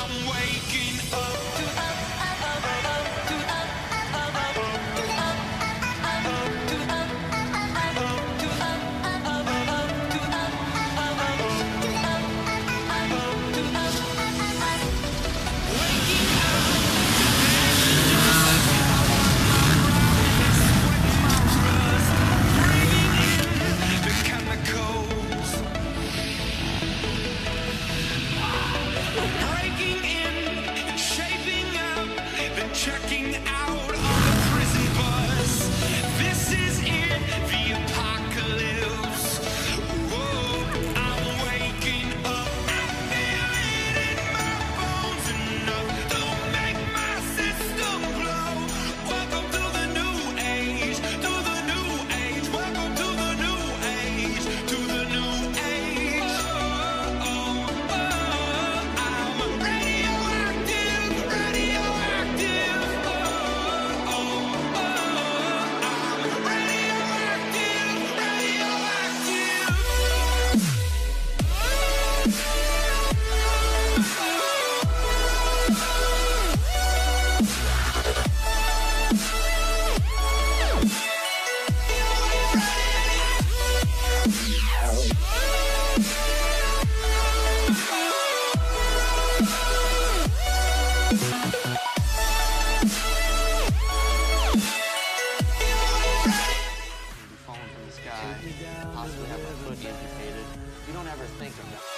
Possibly have my foot amputated. You don't ever think of that.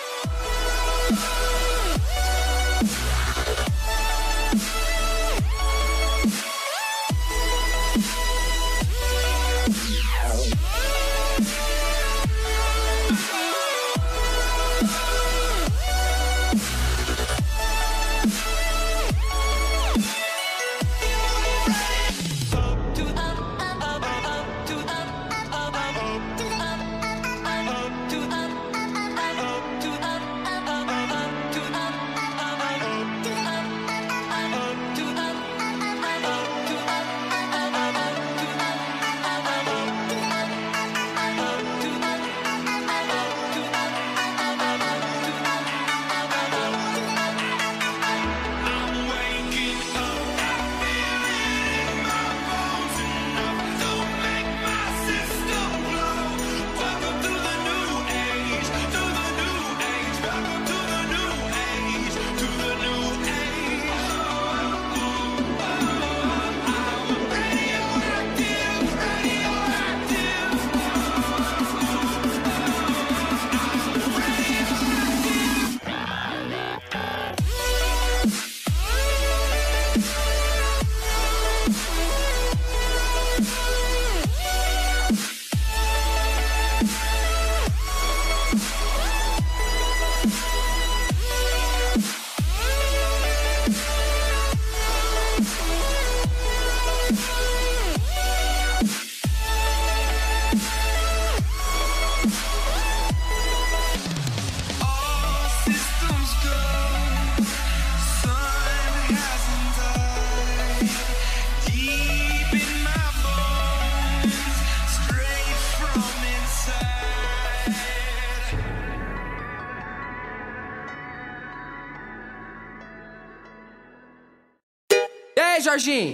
E aí, Jorginho?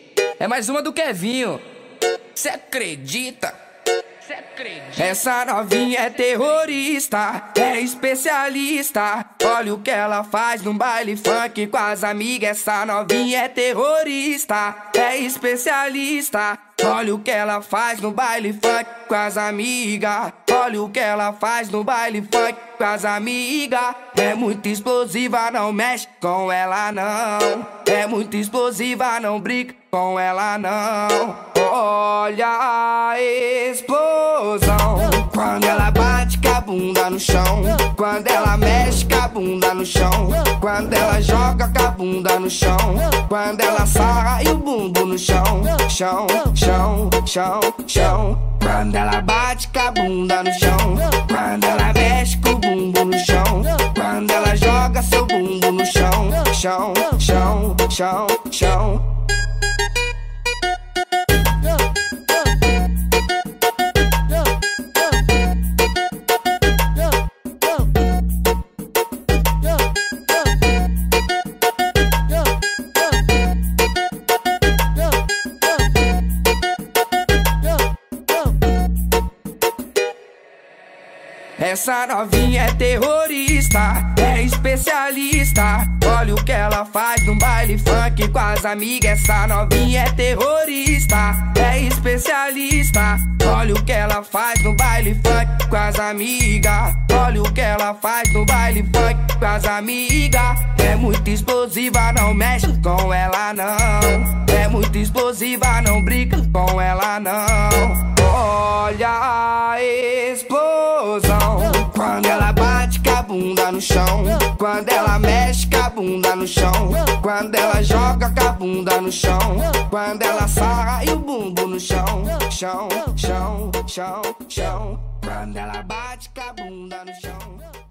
É mais uma do Kevinho. Cê acredita? Essa novinha é terrorista, é especialista. Olha o que ela faz no baile funk com as amigas. Essa novinha é terrorista, é especialista. Olha o que ela faz no baile funk com as amigas. Olha o que ela faz no baile funk com as amigas. É muito explosiva, não mexe com ela não. É muito explosiva, não brinca com ela não. Olha a explosão quando ela bate com a bunda no chão. Quando ela mexe com a bunda no chão. Quando ela joga com a bunda no chão. Quando ela sarra e o bumbum no chão. Chão, chão, chão, chão. Quando ela bate com a bunda no chão. Quando ela mexe com o bumbum no chão. Quando ela joga seu bumbum no chão. Chão, chão, chão, chão. Essa novinha é terrorista, é especialista. Olha o que ela faz no baile funk com as amigas. Essa novinha é terrorista, é especialista. Olha o que ela faz no baile funk com as amigas. Olha o que ela faz no baile funk com as amigas. É muito explosiva, não mexe com ela não. É muito explosiva, não brinca com ela não. Olha a explosão quando ela bate com a bunda no chão, quando ela mexe com a bunda no chão, quando ela joga com a bunda no chão, quando ela sarra e o bumbum no chão, chão, chão, chão, chão, quando ela bate com a bunda no chão.